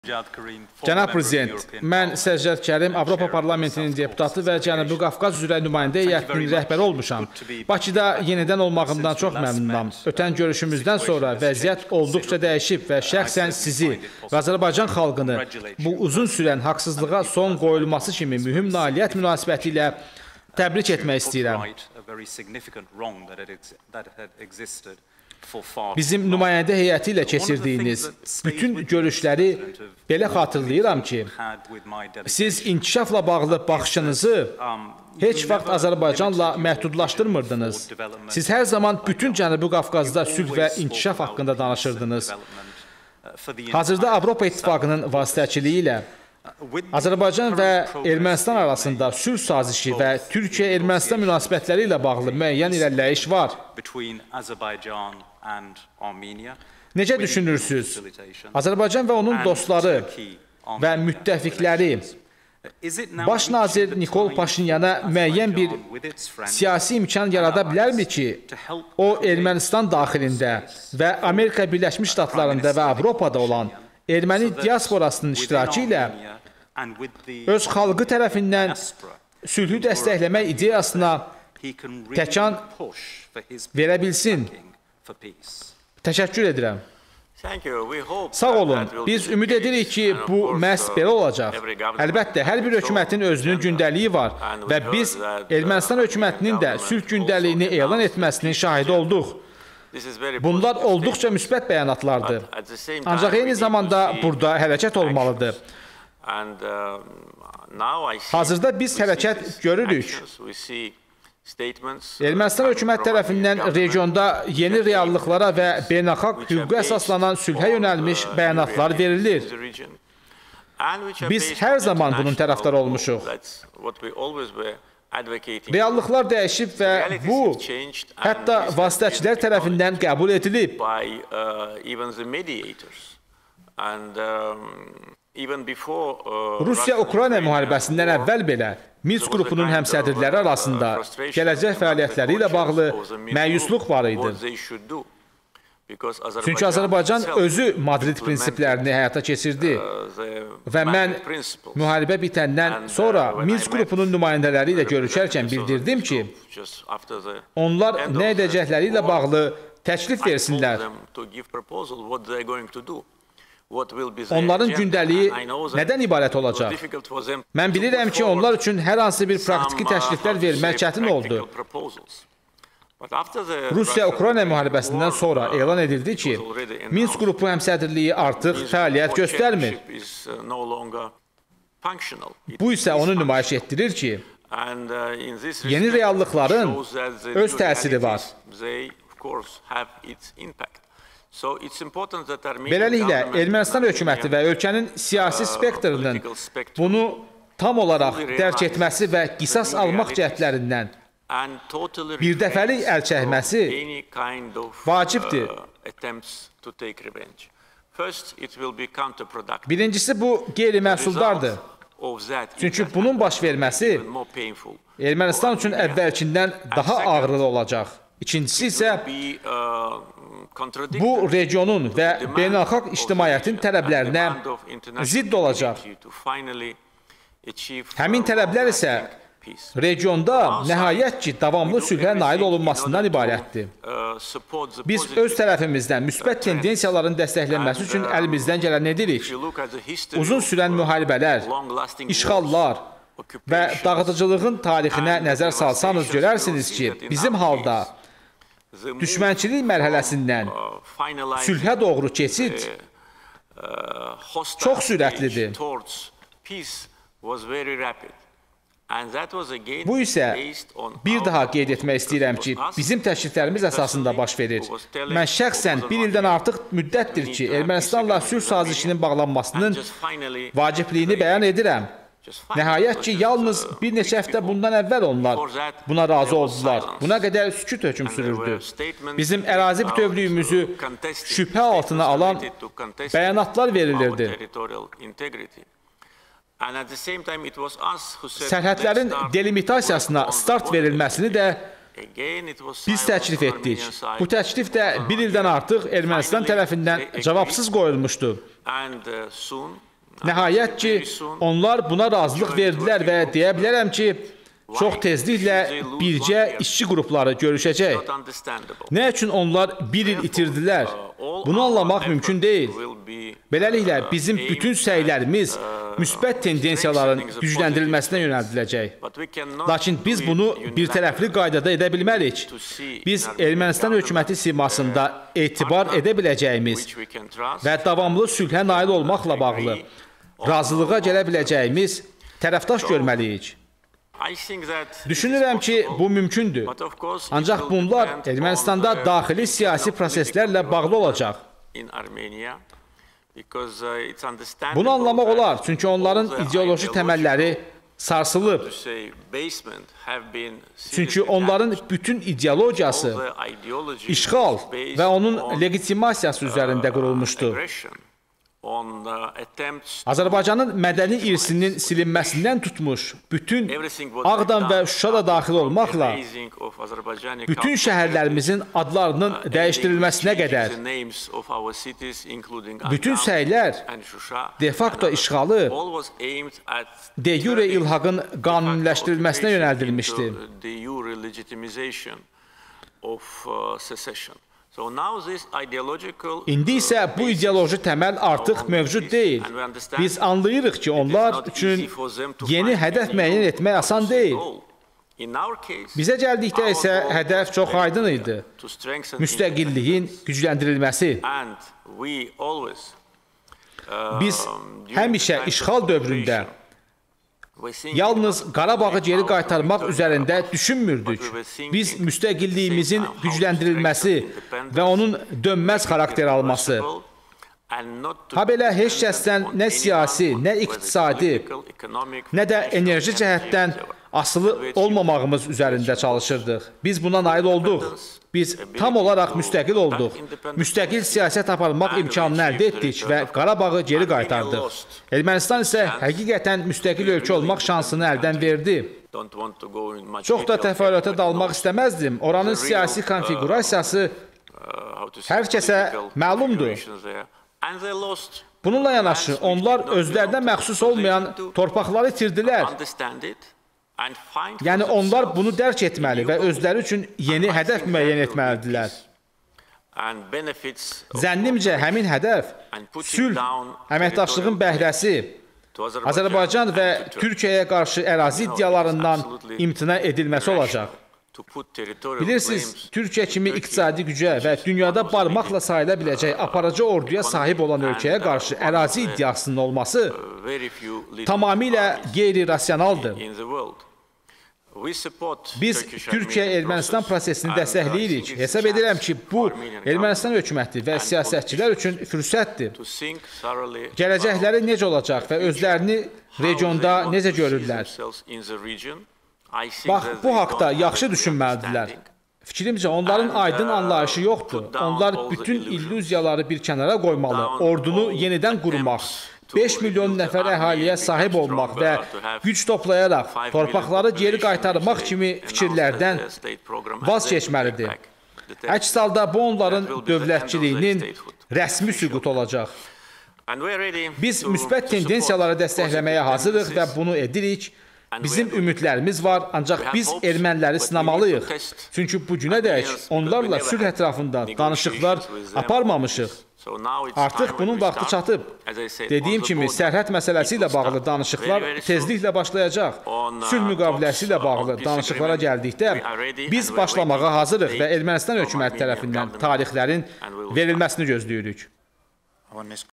Cənab Prezident, mən Səcad Kərim, Avropa Parlamentinin deputatı və Cənubi Qafqaz üzrə nümayəndə heyətinin rəhbəri olmuşam. Bakıda yenidən olmağımdan çox məmnunam. Ötən görüşümüzdən sonra vəziyyət olduqca dəyişib və şəxsən sizi və Azərbaycan xalqını bu uzun sürən haqsızlığa son qoyulması kimi mühüm nailiyyət münasibəti ilə təbrik etmək istəyirəm. Bizim nümayəndə heyəti ilə keçirdiyiniz bütün görüşləri belə xatırlayıram ki, siz inkişafla bağlı baxışınızı heç vaxt Azərbaycanla məhdudlaşdırmırdınız. Siz hər zaman bütün Cənubi Qafqazda sülh və inkişaf haqqında danışırdınız. Hazırda Avropa İttifaqının vasitəçiliyi ilə Azərbaycan və Ermənistan arasında sülh sazişi və Türkiyə-Ermənistan münasibətləri ilə bağlı müəyyən irəliləyiş var. Necə düşünürsünüz? Azərbaycan və onun dostları və müttəfiqləri Baş nazir Nikol Paşinyana müəyyən bir siyasi imkan yarada bilərmi ki, o Ermənistan daxilində və Amerika Birləşmiş Ştatlarında və Avropada olan erməni diasporasının iştirakı ilə öz xalqı tərəfindən sülhü dəstəkləmək ideyasına təkan verə bilsin? Təşəkkür edirəm. Sağ olun. Biz ümid edirik ki, bu məhz belə olacaq. Əlbəttə, hər bir hökumətin özünün gündəliyi var və biz Ermənistan hökumətinin də sülh gündəliyini elan etməsinin şahidi olduq. Bunlar olduqca müsbət bəyanatlardır. Ancaq eyni zamanda burada hərəkət olmalıdır. Hazırda biz hərəkət görürük. Ermənistan hökumət tərəfindən regionda yeni reallıqlara və beynəlxalq hüquqa əsaslanan sülhə yönəlmiş bəyanatlar verilir. Biz hər zaman bunun tərəfdarı olmuşuq. Reallıqlar dəyişib və bu, hətta vasitəçilər tərəfindən qəbul edilib. Rusiya-Ukrayna müharibəsindən əvvəl belə Minsk qrupunun həmsədrləri arasında gələcək fəaliyyətləri ilə bağlı məyusluq var idi. Çünki Azərbaycan özü Madrid prinsiplərini həyata keçirdi və mən müharibə bitəndən sonra Minsk qrupunun nümayəndələri ilə görüşərkən bildirdim ki, onlar nə edəcəkləri ilə bağlı təklif versinlər. Onların gündəliyi nədən ibarət olacaq? Mən bilirəm ki, onlar üçün hər hansı bir praktiki təkliflər vermək çətin oldu. Rusiya-Ukrayna müharibəsindən sonra elan edildi ki, Minsk qrupu həmsədrliyi artıq fəaliyyət göstərmir. Bu isə onu nümayiş etdirir ki, yeni reallıqların öz təsiri var. Beləliklə, Ermənistan hökuməti və ölkənin siyasi spektrinin bunu tam olaraq dərk etməsi və qisas almaq cəhdlərindən birdəfəlik əl çəkməsi vacibdir. Birincisi, bu qeyri-məhsuldardır. Çünki bunun baş verməsi Ermənistan üçün əvvəlkindən daha ağrılı olacaq. İkincisi isə, bu regionun və beynəlxalq ictimaiyyətin tələblərinə zidd olacaq. Həmin tələblər isə regionda nəhayət ki, davamlı sülhə nail olunmasından ibarətdir. Biz öz tərəfimizdən müsbət tendensiyaların dəstəklənməsi üçün əlimizdən gələni edirik. Uzun sürən müharibələr, işğallar və dağıdıcılığın tarixinə nəzər salsanız görərsiniz ki, bizim halda düşmənçilik mərhələsindən sülhə doğru keçid çox sürətlidir. Bu isə bir daha qeyd etmək istəyirəm ki, bizim təkliflərimiz əsasında baş verir. Mən şəxsən bir ildən artıq müddətdir ki, Ermənistanla sülh sazişinin bağlanmasının vacibliyini bəyan edirəm. Nəhayət ki, yalnız bir neçə həftə bundan əvvəl onlar buna razı oldular. Buna qədər sükut hökm sürürdü. Bizim ərazi bütövlüyümüzü şübhə altına alan bəyanatlar verilirdi. Sərhədlərin delimitasiyasına start verilməsini də biz təklif etdik. Bu təklif də bir ildən artıq Ermənistan tərəfindən cavabsız qoyulmuşdu. Nəhayət ki, onlar buna razılıq verdilər və deyə bilərəm ki, çox tezliklə bircə işçi qrupları görüşəcək. Nə üçün onlar bir il itirdilər? Bunu anlamaq mümkün deyil. Beləliklə, bizim bütün səylərimiz müsbət tendensiyaların gücləndirilməsinə yönəldiləcək. Lakin biz bunu bir tərəfli qaydada edə bilmərik. Biz Ermənistan hökuməti simasında etibar edə biləcəyimiz və davamlı sülhə nail olmaqla bağlı razılığa gələ biləcəyimiz tərəfdaş görməliyik. Düşünürəm ki, bu mümkündür. Ancaq bunlar Ermənistanda daxili siyasi proseslərlə bağlı olacaq. Bunu anlamaq olar, çünki onların ideoloji təməlləri sarsılıb. Çünki onların bütün ideologiyası işğal və onun legitimasiyası üzərində qurulmuşdur. Azərbaycanın mədəni irsinin silinməsindən tutmuş, bütün Ağdam və Şuşa da daxil olmaqla, bütün şəhərlərimizin adlarının dəyişdirilməsinə qədər, bütün səylər de facto işğalı, de jure ilhaqın qanuniləşdirilməsinə yönəldilmişdi. İndi isə bu ideoloji təməl artıq mövcud deyil. Biz anlayırıq ki, onlar üçün yeni hədəf müəyyən etmək asan deyil. Bizə gəldikdə isə hədəf çox aydın idi. Müstəqilliyin gücləndirilməsi. Biz həmişə işğal dövründə yalnız Qarabağı geri qaytarmaq üzərində düşünmürdük. Biz müstəqilliyimizin gücləndirilməsi və onun dönməz xarakter alması, ha belə heç kəsdən nə siyasi, nə iqtisadi, nə də enerji cəhətdən asılı olmamağımız üzərində çalışırdıq. Biz buna nail olduq. Biz tam olaraq müstəqil olduq. Müstəqil siyasət aparmaq imkanını əldə etdik və Qarabağı geri qaytardıq. Ermənistan isə həqiqətən müstəqil ölkə olmaq şansını əldən verdi. Çox da təfərrüata dalmaq istəməzdim. Oranın siyasi konfigurasiyası hər kəsə məlumdur. Bununla yanaşı, onlar özlərinə məxsus olmayan torpaqları itirdilər. Yəni, onlar bunu dərk etməli və özləri üçün yeni hədəf müəyyən etməlidirlər. Zənnimcə, həmin hədəf sülh, əməkdaşlığın bəhrəsi, Azərbaycan və Türkiyəyə qarşı ərazi iddialarından imtina edilməsi olacaq. Bilirsiniz, Türkiyə kimi iqtisadi gücə və dünyada barmaqla sayıla biləcək aparıcı orduya sahib olan ölkəyə qarşı ərazi iddiasının olması tamamilə qeyri-rasionaldır. Biz Türkiyə-Ermənistan prosesini dəstəkləyirik. Hesab edirəm ki, bu Ermənistan hökuməti və siyasətçilər üçün fürsətdir. Gələcəkləri necə olacaq və özlərini regionda necə görürlər? Bax, bu haqda yaxşı düşünməlidirlər. Fikrimcə, onların aydın anlayışı yoxdur. Onlar bütün illüziyaları bir kənara qoymalı, ordunu yenidən qurmaq, 5 milyon nəfər əhaliyə sahib olmaq və güc toplayaraq torpaqları geri qaytarmaq kimi fikirlərdən vaz keçməlidir. Əks halda bu onların dövlətçiliyinin rəsmi süqut olacaq. Biz müsbət tendensiyaları dəstəkləməyə hazırıq və bunu edirik. Bizim ümidlərimiz var, ancaq biz erməniləri sınamalıyıq. Çünki bu günədək onlarla sülh ətrafında danışıqlar aparmamışıq. Artıq bunun vaxtı çatıb. Dediyim kimi, sərhəd məsələsi ilə bağlı danışıqlar tezliklə başlayacaq. Sülh müqaviləsi ilə bağlı danışıqlara gəldikdə biz başlamağa hazırıq və Ermənistan hökuməti tərəfindən tarixlərin verilməsini gözləyirik.